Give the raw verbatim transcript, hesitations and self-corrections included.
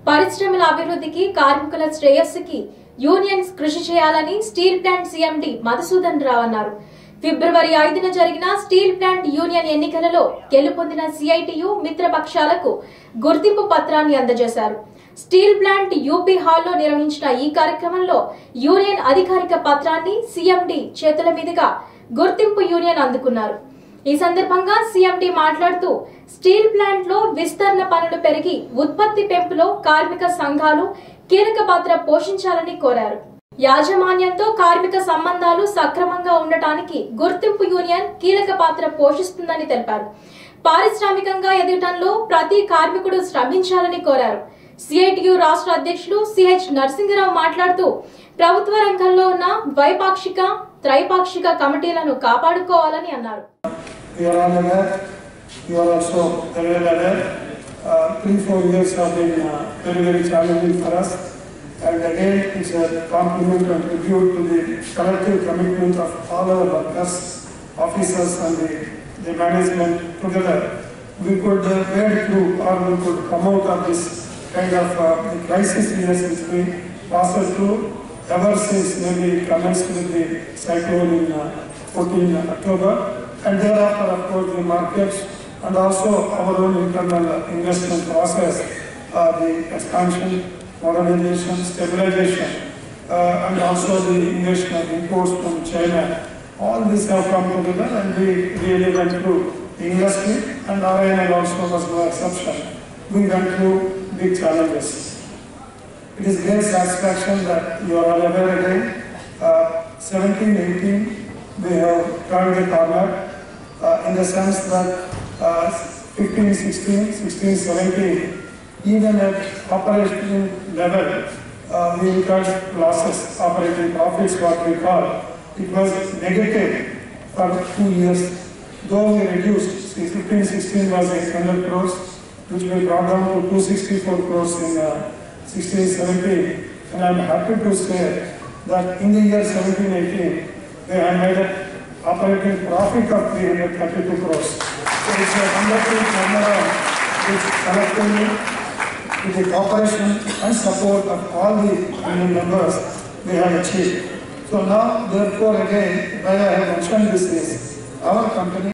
పరిశ్రమల అభివృద్ధికి కార్మికుల శ్రేయస్సుకి యూనియన్స్ కృషి చేయాలని steel plant CMD Madhusudan Rao అన్నారు. ఫిబ్రవరి ఐదున జరిగిన స్టీల్ ప్లాంట్ యూనియన్ ఎన్నికలలో గెలుపొందిన సిఐటియు మిత్రపక్షాలకు గుర్తింపు పత్రాన్ని అందజేశారు. స్టీల్ ప్లాంట్ యూపీ హాల్లో నిర్వహించిన ఈ కార్యక్రమంలో యూనియన్ అధికారిక పత్రాన్ని సీఎండీ చేతుల మీదుగా గుర్తింపు యూనియన్ అందుకున్నారు. ఈ సందర్భంగా సీఎండీ మాట్లాడుతూ స్టీల్ ప్లాంట్ లో విస్తరణ పనులు పెరిగి ఉత్పత్తి పెంపులో కార్మిక సంఘాలు కీలక పాత్ర పోషించాలని కోరారు. యాజమాన్యంతో కార్మిక సంబంధాలు సక్రమంగా ఉండటానికి గుర్తింపు యూనియన్ కీలక పాత్ర పోషిస్తుందని తెలిపారు. పారిశ్రామికంగా ఎదగటంలో ప్రతి కార్మికుడు శ్రమించాలని కోరారు. సిఐటియు రాష్ట్ర అధ్యక్షులు సిహెచ్ నరసింగరావు మాట్లాడుతూ ప్రభుత్వ రంగంలో ఉన్న ద్వైపాక్షిక త్రైపాక్షిక కమిటీలను కాపాడుకోవాలని అన్నారు. We are all aware, you are also very well aware, uh, three, four years have been uh, very, very challenging for us. And again, it's a compliment and tribute to the collective commitment of all our workers, officers and the, the management together. We could uh, wade through or we could come out of this kind of uh, the crisis years which we passed through ever since maybe commenced with the cyclone in uh, fourteenth October. And thereafter, of course, the markets and also our own internal investment process, uh, the expansion, modernization, stabilization, uh, and also the invasion of imports from China. All this have come together and we really went through the industry, and R I N L also was no exception. We went through big challenges. It is great satisfaction that you are all aware again. Uh, seventeen, eighteen, we have turned the corner. Uh, in the sense that uh, fifteen, sixteen, sixteen, seventeen, even at operational level, uh, we incurred losses, operating profits, what we call. It was negative for two years, though we reduced. fifteen, sixteen was eight hundred crores, which we brought down to two hundred sixty-four crores in uh, sixteen, seventeen. And I am happy to say that in the year seventeen, eighteen, we have made a operating profit of three hundred thirty-two crores. So it's a wonderful turnaround which collectively, with the cooperation and support of all the union members, we have achieved. So now, therefore, again, why I have mentioned this is our company.